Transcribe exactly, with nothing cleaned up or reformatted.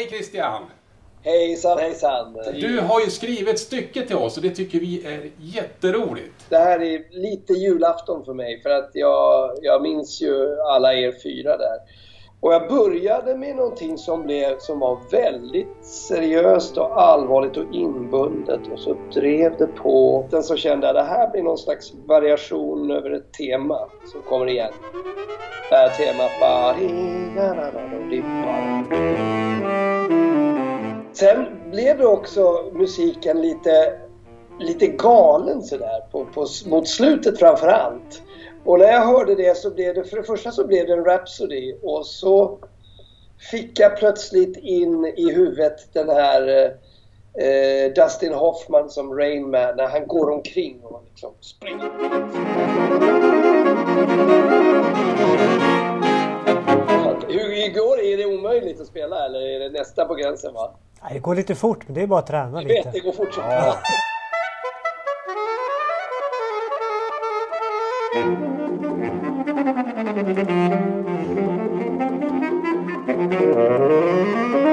Hej Christian! Hejsan, hejsan! Du har ju skrivit ett stycke till oss och det tycker vi är jätteroligt. Det här är lite julafton för mig för att jag, jag minns ju alla er fyra där. Och jag började med någonting som, blev, som var väldigt seriöst och allvarligt och inbundet. Och så drev det på. Den som kände att det här blir någon slags variation över ett tema som kommer igen. Det här temat bara... Sen blev det också musiken lite, lite galen sådär på, på, mot slutet framför allt. Och när jag hörde det så blev det, för det första så blev det en Rhapsody och så fick jag plötsligt in i huvudet den här eh, Dustin Hoffman som Rain Man när han går omkring och liksom springer. Hur går det? Är det omöjligt att spela eller är det nästa på gränsen va? Det går lite fort men det är bara att träna jag lite. Vet, det går fort så. Ja. Mm.